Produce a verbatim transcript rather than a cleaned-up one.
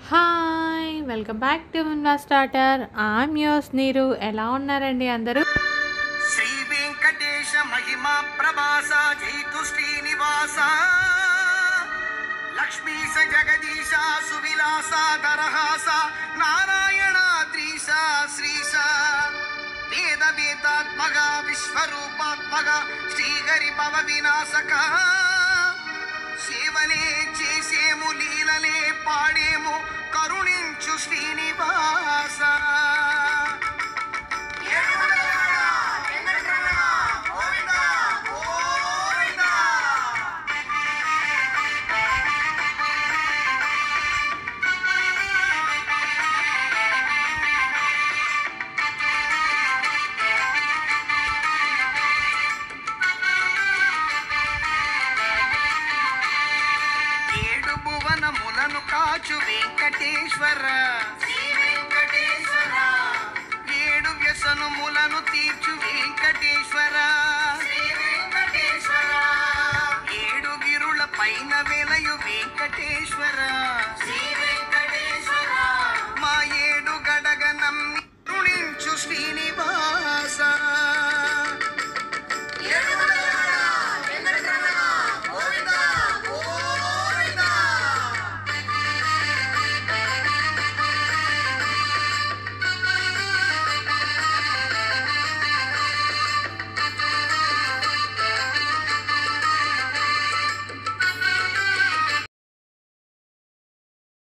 Hi! Welcome back to మున్వా starter. I am yours Neeru. ఎలా ఉన్నారండి అందరూ? శ్రీ వెంకటేశ మహిమా ప్రభాస జైతు శ్రీనివాస లక్ష్మీశ జగదీశ సువిలాస దరహాస నారాయణాద్రీశ శ్రీశ వేద వేదాత్మక విశ్వరూపాత్మక శ్రీహరి భవ వినాశక సేవలే చేసేము లీలలే పాడేము కరుణించు శ్రీనివాస. ఏడు భువనములను కాచు వెంకటేశ్వర, ఏడు వ్యసనములను తీర్చు వెంకటేశ్వర,